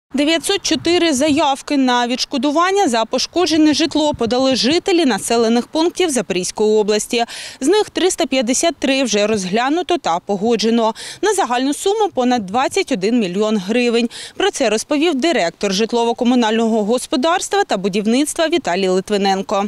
904 заявки на відшкодування за пошкоджене житло подали жителі населених пунктів Запорізької області. З них 353 вже розглянуто та погоджено. На загальну суму понад 21 мільйон гривень. Про це розповів директор житлово-комунального господарства та будівництва Віталій Литвиненко.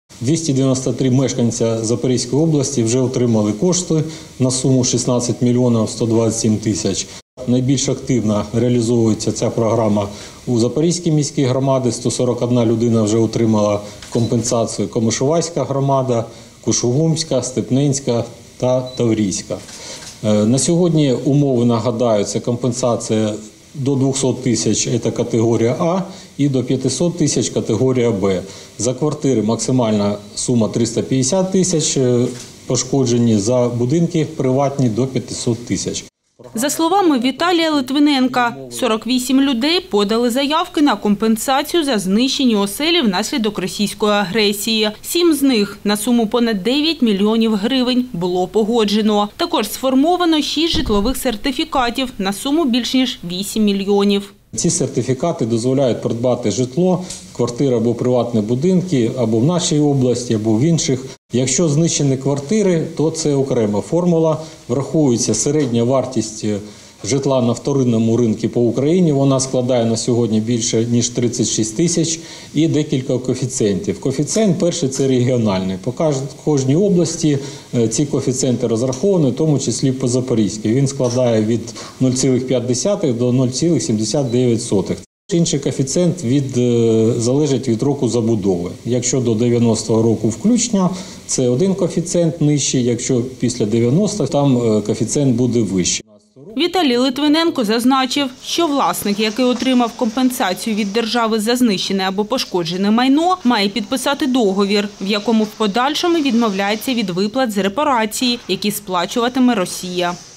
293 мешканця Запорізької області вже отримали кошти на суму 16 мільйонів 127 тисяч. Найбільш активно реалізовується ця програма у Запорізькій міській громаді. 141 людина вже отримала компенсацію. Комишувацька громада, Кушугумська, Степненська та Таврійська. На сьогодні умови, нагадаю, це компенсація до 200 тисяч – це категорія А і до 500 тисяч – категорія Б. За квартири максимальна сума 350 тисяч пошкоджені, за будинки приватні – до 500 тисяч. За словами Віталія Литвиненка, 48 людей подали заявки на компенсацію за знищені оселі внаслідок російської агресії. 7 з них на суму понад 9 мільйонів гривень було погоджено. Також сформовано 6 житлових сертифікатів на суму більш ніж 8 мільйонів. Ці сертифікати дозволяють придбати житло, квартири або приватні будинки, або в нашій області, або в інших. Якщо знищені квартири, то це окрема формула. Враховується середня вартість житла на вторинному ринку по Україні. Вона складає на сьогодні більше, ніж 36 тисяч і декілька коефіцієнтів. Коефіцієнт перший – це регіональний. По кожній області ці коефіцієнти розраховані, в тому числі по Запорізькій. Він складає від 0,5 до 0,79. Інший коефіцієнт залежить від року забудови. Якщо до 90-го року включно, це один коефіцієнт нижчий, якщо після 90-х, там коефіцієнт буде вищий. Віталій Литвиненко зазначив, що власник, який отримав компенсацію від держави за знищене або пошкоджене майно, має підписати договір, в якому в подальшому відмовляється від виплат з репарації, які сплачуватиме Росія.